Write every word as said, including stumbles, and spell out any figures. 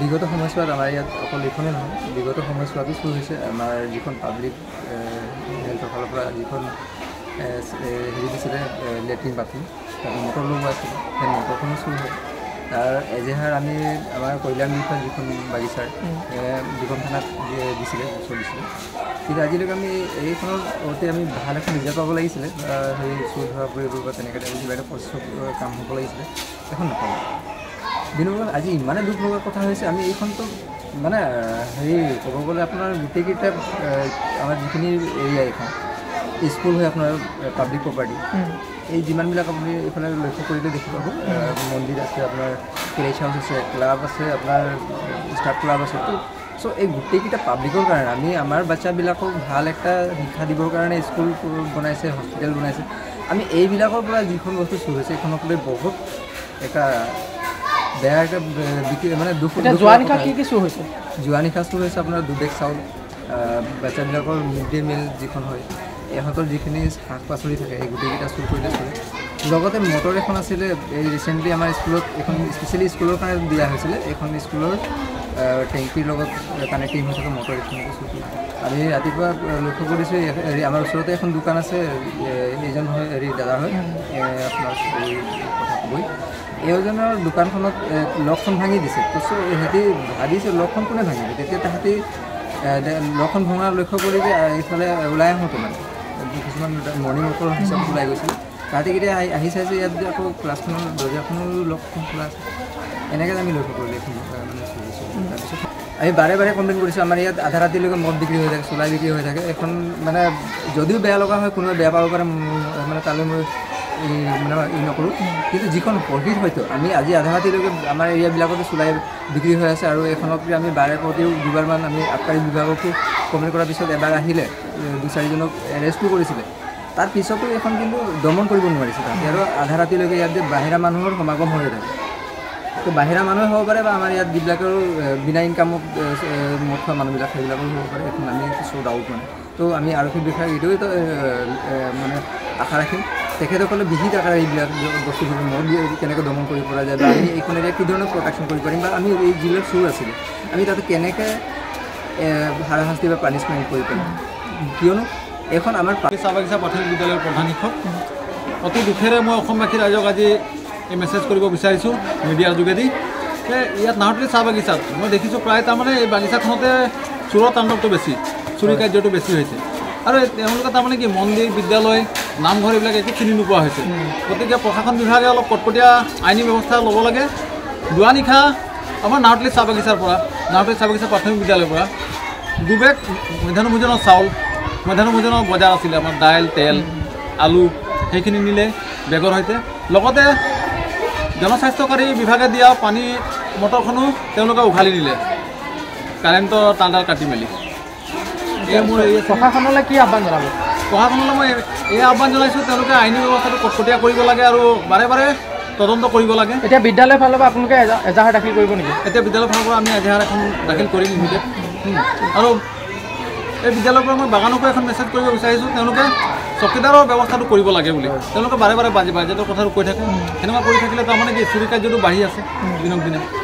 বিগত সময়ছোৱাত আমাৰ ইয়াত অকল এইখনে নহয় বিগত সময়ছোৱাতো শুরু হয়েছে আমাৰ যিখন পাব্লিক হেল্থৰ ফালৰ পৰা যিখন হেৰি দিছিলে লেট্ৰিন বাথৰুম মটৰ লগোৱা আছিলে সেই মটৰখনো শুরু হয় তাৰ এজেহাৰ আমি আমাৰ কল্যাণ বিষয় যিখন বাগিচাৰ যিখন থানাত দিছিলে চলিছিলে কিন্তু আজিলৈকে আমি এইখনৰ ওপৰতে আমি ভাল এখন ৰিজাল্ট পাব লাগিছিলে সেই চুৰ ধৰা পৰিব বা তেনেকৈ কিবা এটা প্ৰচেছৰ কাম হ'ব লাগিছিলে এখন নাপালোঁ দিনৰ আজি ইমানে দুখ লগা কথা হৈছে আমি এইখনতো মানে হেৰি ক'ব গ'লে আপোনাৰ গোটেইকেইটা আমাৰ যিখিনি এৰিয়া এইখন স্কুল হয় আপোনাৰ পাব্লিক প্ৰপাৰ্টি এই যিমানবিলাক আপুনি এইফালে লক্ষ্য কৰিলে দেখি পাব মন্দিৰ আছে আপোনাৰ কেৰেজ হাউচ আছে ক্লাব আছে আপোনাৰ ষ্টাফ ক্লাব আছে তো চ' এই গোটেইকেইটা পাব্লিকৰ কাৰণে আমি আমাৰ বাচ্চাবিলাকক ভাল এটা শিক্ষা দিবৰ কাৰণে স্কুল বনাইছে হস্পিটেল বনাইছে আমি এইবিলাকৰ পৰা যিখন বস্তু চুৰ হৈছে এইখনক লৈ বহুত এটা বেয়া এটা বিক্ৰী মানে দুখ যোৱা নিশা কি কি চুৰ হৈছে যোৱা নিশা চুৰ হৈছে আপোনাৰ দুবেগ চাউল বাচ্চাবিলাকৰ মিড ডে মিল যিখন হয় ইহঁতৰ যিখিনি শাক পাচলি থাকে সেই গোটেইকেইটা চুৰ কৰিলে চলে লগতে মটৰ এখন আছিলে এই ৰিচেণ্টলি আমাৰ স্কুলত এখন স্পেচিয়েলি স্কুলৰ কাৰণে দিয়া হৈছিলে এখন স্কুলৰ টেংকিৰ লগত কানেক্টিং হৈ থকা মটৰ এখনকে চুৰ কৰি আমি ৰাতিপুৱা লক্ষ্য কৰিছোঁ হেৰি আমাৰ ওচৰতে এখন দোকান আছে এইজন হয় হেৰি দাদা হয় আপোনাৰ এই কথা ক'বই এইজনৰ দোকানখনত লকখন ভাঙি দিছে তো চ' সিহঁতি ভাবিছে লকখন কোনে ভাঙিব তেতিয়া তাহাঁতি লকখন ভঙা লক্ষ্য কৰি যে এইফালে ওলাই আহোঁতে মানে কিছুমান মৰ্ণিং ৱাকৰ হিচাপত ওলাই গৈছিলে তাহাঁতিকেইটা আহি আহি চাইছে ইয়াত যে আকৌ ক্লাছখনৰ দৰ্জাখনৰ লকখন খোলা আছে এনেকৈ আমি লক্ষ্য কৰিলোঁ এইখন মানে তাৰপিছত আমি বাৰে বাৰে কমপ্লেইন কৰিছোঁ আমাৰ ইয়াত আধা ৰাতিলৈকে মদ বিক্ৰী হৈ থাকে চোলাই বিক্ৰী হৈ থাকে এখন মানে যদিও বেয়া লগা হয় কোনোবাই বেয়া পাব পাৰে মানে তালৈ মই মানে ই নকৰোঁ কিন্তু যিখন প্ৰফিট হয়তো আমি আজি আধা ৰাতিলৈকে আমাৰ এৰিয়াবিলাকতো চোলাই বিক্ৰী হৈ আছে আৰু এইখনক আমি বাৰে প্ৰতিও দুবাৰমান আমি আবকাৰী বিভাগকো কমপ্লেইন কৰাৰ পিছত এবাৰ আহিলে দুই চাৰিজনক এৰেষ্টো কৰিছিলে তাৰ পিছতো এখন কিন্তু দমন কৰিব নোৱাৰিছে তাহাঁতি আৰু আধা ৰাতিলৈকে ইয়াত যে বাহিৰা মানুহৰ সমাগম হৈ থাকে তো বাহিৰা মানুহে হ'ব পাৰে বা আমাৰ ইয়াত যিবিলাকৰ বিনা ইনকামত মদ খোৱা মানুহবিলাক সেইবিলাকো হ'ব পাৰে এখন আমি কিছু ডাউট মানে তো আমি আৰক্ষী বিষয়াক এইটোৱে মানে আশা ৰাখিম তেখেতসকলে বিহিত আকাৰে এইবিলাক বস্তুবোৰ মদ কেনেকৈ দমন কৰিব পৰা যায় বা আমি এইখন এৰিয়া কি ধৰণৰ প্ৰটেকশ্যন কৰিব পাৰিম বা আমি এই যিবিলাক চুৰ আছিলে আমি তাতে কেনেকৈ হাৰাশাস্তি বা পানিছমেণ্ট কৰিব পাৰিম কিয়নো এখন আমাৰ চাহ বাগিচা প্ৰাথমিক বিদ্যালয়ৰ প্ৰধান শিক্ষক অতি দুখেৰে মই অসমবাসী ৰাইজক আজি এই মেছেজ কৰিব বিচাৰিছোঁ মিডিয়াৰ যোগেদি যে ইয়াত নাহৰতলী চাহ বাগিচাত মই দেখিছোঁ প্ৰায় তাৰমানে এই বাগিচাখনতে চোৰৰ তাণ্ডৱটো বেছি চুৰি কাৰ্যটো বেছি হৈছে আৰু তেওঁলোকে তাৰমানে কি মন্দিৰ বিদ্যালয় নামঘৰ এইবিলাক একো চিনি নোপোৱা হৈছে গতিকে প্ৰশাসন বিভাগে অলপ কটকটীয়া আইনী ব্যৱস্থা ল'ব লাগে যোৱা নিশা আমাৰ নাহৰতলী চাহ বাগিচাৰ পৰা নাহৰতলী চাহ বাগিচা প্ৰাথমিক বিদ্যালয়ৰ পৰা দুবেগ মধ্যাহ্ন ভোজনৰ চাউল মধ্যাহ্ন ভোজনৰ বজাৰ আছিলে আমাৰ দাইল তেল আলু সেইখিনি নিলে বেগৰ সৈতে লগতে জনস্বাস্থ্যকাৰী বিভাগে দিয়া পানী মটৰখনো তেওঁলোকে উঘালি নিলে কাৰেণ্টৰ তাঁৰডাল কাটি মেলি এই মোৰ এই প্ৰশাসনলৈ কি আহ্বান জনাব প্ৰশাসনলৈ মই এই আহ্বান জনাইছোঁ তেওঁলোকে আইনী ব্যৱস্থাটো কটকটীয়া কৰিব লাগে আৰু বাৰে বাৰে তদন্ত কৰিব লাগে এতিয়া বিদ্যালয়ৰ ফালৰ পৰা আপোনালোকে এজাহাৰ দাখিল কৰিব নেকি এতিয়া বিদ্যালয়ৰ ফালৰ পৰা আমি এজাহাৰ এখন দাখিল কৰিম ইমিডিয়েট আৰু এই বিদ্যালয়ৰ পৰা মই বাগানকো এখন মেছেজ কৰিব বিচাৰিছোঁ তেওঁলোকে চকীদাৰৰ ব্যৱস্থাটো কৰিব লাগে বুলি তেওঁলোকে বাৰে বাৰে বাজে বাজেটৰ কথাটো কৈ থাকে সেনেকুৱা কৰি থাকিলে তাৰমানে কি চুৰি কাৰ্যটো বাঢ়ি আছে দিনক দিনে